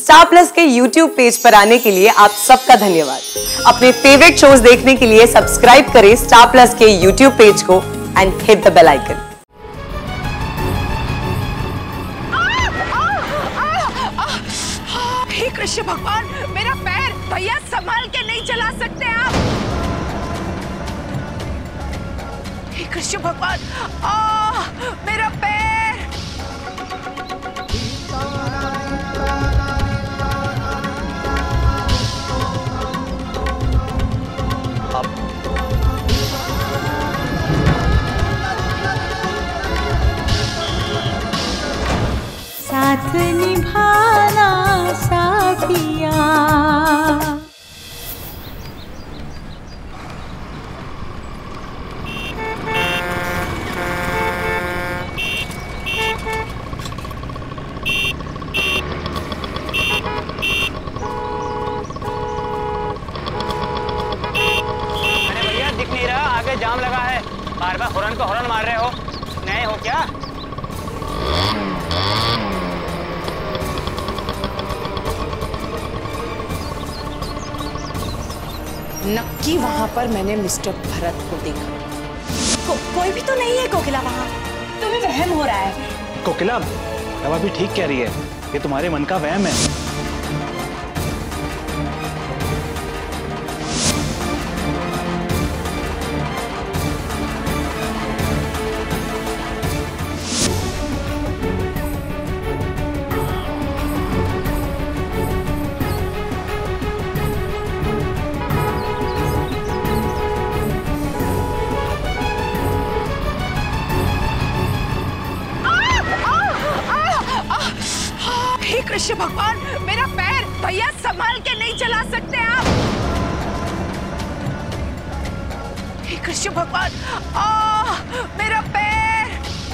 Star Plus के YouTube page पर आने के लिए आप सबका धन्यवाद। अपने फेवरेट शोज देखने के लिए सब्सक्राइब करें स्टार प्लस के YouTube पेज को and hit the bell icon. हे कृष्ण भगवान, मेरा पैर! भैया संभाल के नहीं चला सकते आप? हे कृष्ण भगवान, मेरा पैर! साथ निभाना साथिया। अरे भैया दिख नहीं रहा, आगे जाम लगा है। बार बार हॉर्न को हॉर्न मार रहे हो, नए हो क्या? नक्की वहां पर मैंने मिस्टर भरत को देखा। कोई भी तो नहीं है कोकिला वहां, तुम्हें वहम हो रहा है। कोकिला, अब अभी ठीक कह रही है, ये तुम्हारे मन का वहम है। कृष्ण भगवान, मेरा पैर! भैया संभाल के नहीं चला सकते आप? हे कृष्ण भगवान, मेरा पैर!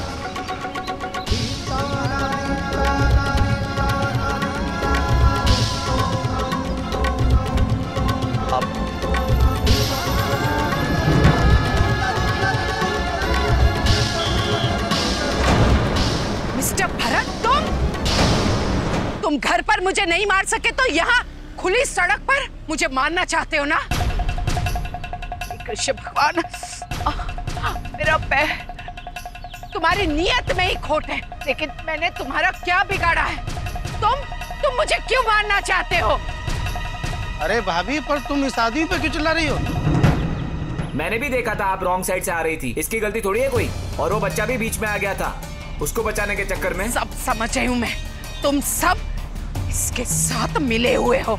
मिस्टर भरत, तुम घर पर मुझे नहीं मार सके तो यहाँ खुली सड़क पर मुझे मारना चाहते हो ना? कृष्ण भगवान, मेरा पैर! तुम्हारी नीयत में ही खोट है, लेकिन मैंने तुम्हारा क्या बिगाड़ा है? तुम मुझे क्यों मारना चाहते हो? अरे भाभी, पर तुम इस आदमी पे क्यों चिल्ला रही हो? मैंने भी देखा था आप रॉन्ग साइड से आ रही थी, इसकी गलती थोड़ी है कोई। और वो बच्चा भी बीच में आ गया था, उसको बचाने के चक्कर में। सब समझ रही हूँ मैं, तुम सब इसके साथ मिले हुए हो।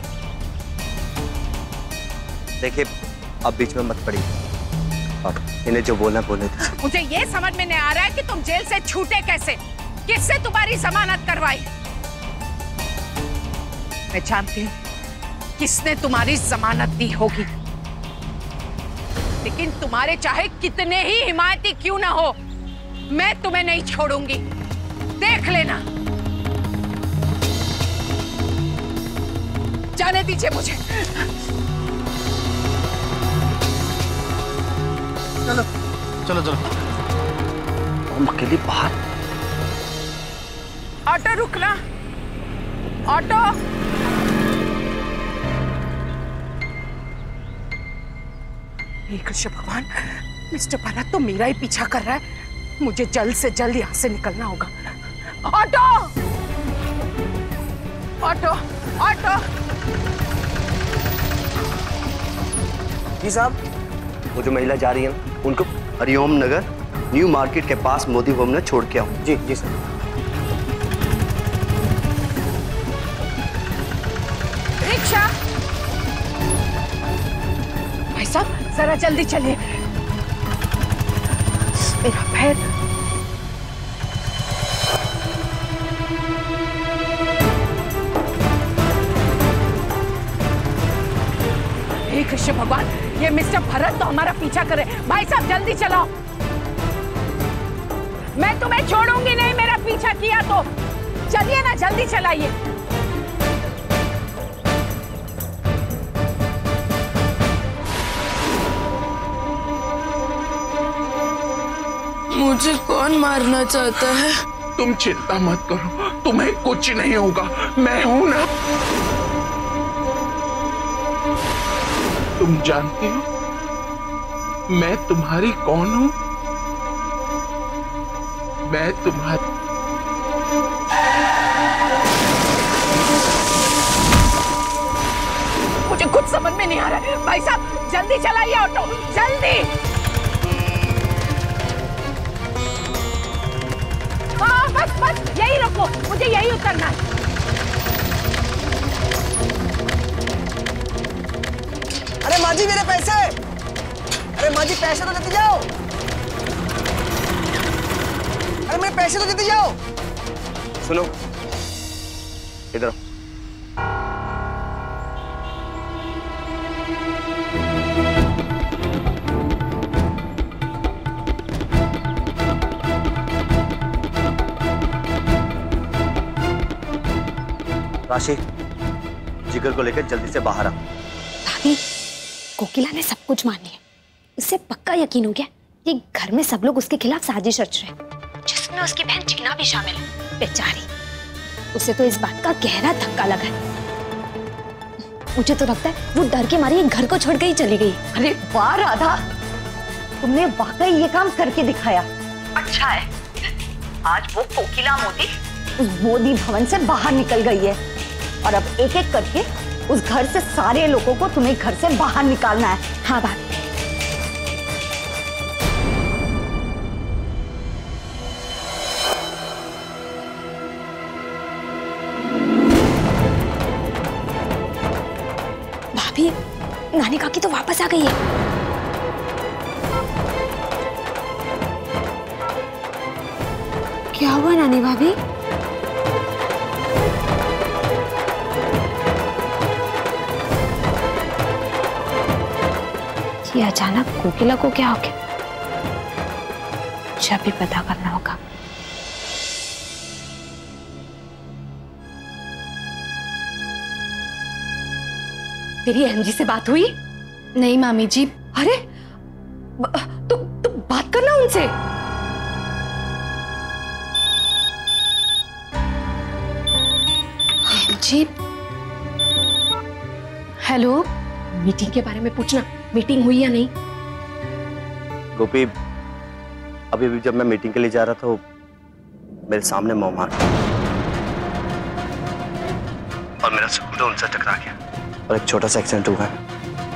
देखिए, अब बीच में मत पड़िए, अब इन्हें जो बोलना बोलने दीजिए। मुझे ये समझ में नहीं आ रहा है कि तुम जेल से छूटे कैसे? किससे तुम्हारी जमानत करवाई? मैं जानती हूँ किसने तुम्हारी जमानत दी होगी, लेकिन तुम्हारे चाहे कितने ही हिमायती क्यों ना हो, मैं तुम्हें नहीं छोड़ूंगी, देख लेना। जाने दीजिए मुझे। चलो चलो चलो। हम अकेले बाहर। ऑटो रुकना, ऑटो। हे कृष्ण भगवान, मिस्टर भरत तो मेरा ही पीछा कर रहा है, मुझे जल्द से जल्द यहाँ से निकलना होगा। Auto, auto, auto. जी साहब, वो जो महिला जा रही है ना, उनको हरिओम नगर न्यू मार्केट के पास मोदी होम में छोड़ के आऊँ। जी जी सर। रिक्शा! भाई साहब, जरा जल्दी चलिए, मेरा पैर। हे कृष्ण भगवान, ये मिस्टर भरत तो हमारा पीछा करे। भाई साहब जल्दी चलाओ, मैं तुम्हें छोड़ूंगी नहीं, मेरा पीछा किया तो। चलिए ना, जल्दी चलाइए। मुझे कौन मारना चाहता है? तुम चिंता मत करो, तुम्हें कुछ नहीं होगा, मैं हूं ना। तुम जानती हो मैं तुम्हारी कौन हूं? मैं तुम्हारी मुझे कुछ समझ में नहीं आ रहा है। भाई साहब जल्दी चलाइए ऑटो, जल्दी। हाँ बस बस यही रखो, मुझे यही उतरना है। अरे माँ जी मेरे पैसे, अरे माँ जी पैसे तो देते जाओ, अरे मेरे पैसे तो देते जाओ। सुनो इधर राशि, जिगर को लेकर जल्दी से बाहर आ। भाभी, कोकिला ने सब कुछ मान लिया। उसे पक्का यकीन हो गया कि घर में सब लोग उसके खिलाफ साजिश रच रहे हैं, जिसमें उसकी बहन चीना भी शामिल है। बेचारी, उसे तो इस बात का गहरा धक्का लगा है। मुझे तो लगता है वो डर के मारे घर को छोड़ के ही चली गई। अरे वाह राधा, तुमने वाकई ये काम करके दिखाया। अच्छा है, आज वो कोकिला मोदी उस मोदी भवन से बाहर निकल गई है और अब एक एक करके उस घर से सारे लोगों को तुम्हें घर से बाहर निकालना है। हाँ भाभी। भाभी, नानी काकी तो वापस आ गई है। क्या हुआ नानी भाभी? ये अचानक कोकिला को क्या हो गया? मुझे भी पता करना होगा। तेरी एमजी से बात हुई? नहीं मामी जी। अरे तो बात करना उनसे। जी हेलो, मीटिंग के बारे में पूछना, मीटिंग हुई या नहीं? गोपी, अभी जब मैं मीटिंग के लिए जा रहा था मेरे सामने मॉम आ गई और मेरा स्कूटर उनसे टकरा गया और एक छोटा सा एक्सीडेंट हुआ है।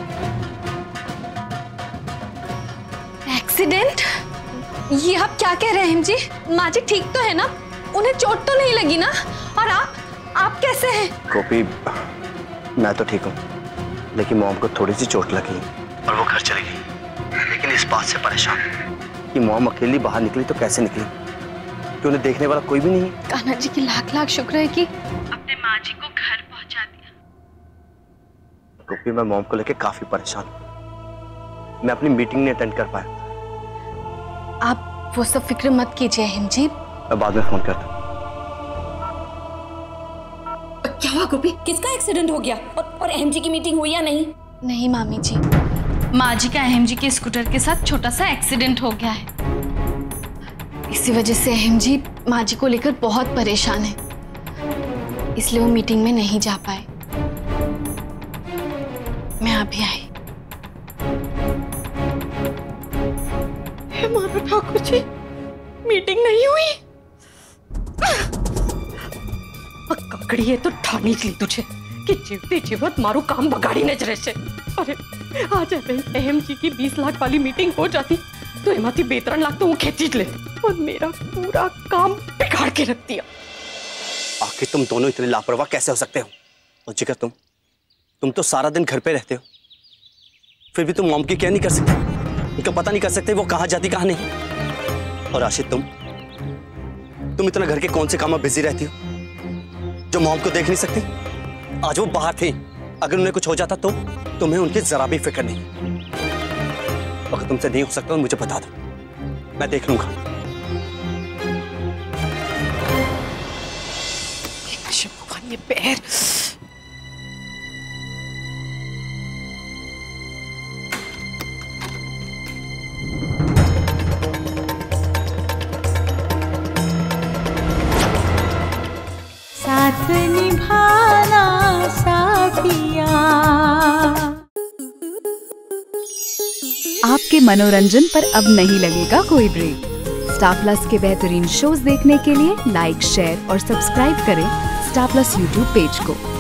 एक्सीडेंट? ये आप क्या कह रहे हैं जी? माँ जी ठीक तो है ना? उन्हें चोट तो नहीं लगी ना? और आप कैसे हैं? गोपी, मैं तो ठीक हूँ, लेकिन मॉम को थोड़ी सी चोट लगी और वो घर चली गई। लेकिन इस बात से परेशान कि मॉम अकेली बाहर निकली तो कैसे निकली, कि उन्हें देखने वाला कोई भी नहीं है। कान्हा जी की लाख लाख शुक्र है कि अपने माँ जी को घर पहुंचा दिया। गोपी, मैं मॉम को लेकर काफी परेशान हूँ। मैं अपनी मीटिंग नहीं अटेंड कर पाया। आप वो सब फिक्र मत कीजिए हिम जी, मैं बाद में फोन करता हूँ। क्या हुआ गोपी? किसका एक्सीडेंट हो गया? और अहम जी की मीटिंग हुई या नहीं? नहीं मामी जी, माँ जी का अहम जी के स्कूटर के साथ छोटा सा एक्सीडेंट हो गया है। इसी वजह से अहम जी माँ जी को लेकर बहुत परेशान है, इसलिए वो मीटिंग में नहीं जा पाए। मैं अभी आई। मानो ठाकुर जी, मीटिंग नहीं हुई? ककड़ी है तो ठानी ली तुझे कि जीवते जीवत मारू काम बगाड़ी नजरे से। अरे आज अहम जी की 20 लाख वाली मीटिंग हो जाती तो एमाती 12 लाख तो वो खेती ले और मेरा पूरा काम बिगाड़ के रख दिया। आखिर तुम दोनों इतने लापरवाह कैसे हो सकते हो? और जिगर, तुम तो सारा दिन घर पे रहते हो, फिर भी तुम मॉम की क्या नहीं कर सकते? उनका पता नहीं कर सकते वो कहाँ जाती कहाँ नहीं? और आशित, तुम इतना घर के कौन से काम में बिजी रहती हो जो मॉम को देख नहीं सकती? आज वो बाहर थी, अगर उन्हें कुछ हो जाता तो तुम्हें उनकी जरा भी फिक्र नहीं। अगर तुमसे नहीं हो सकता तो मुझे बता दो, मैं देख लूंगा। ये पैर साथ निभाना साथिया। आपके मनोरंजन पर अब नहीं लगेगा कोई ब्रेक। स्टार प्लस के बेहतरीन शोज देखने के लिए लाइक, शेयर और सब्सक्राइब करें स्टार प्लस यूट्यूब पेज को।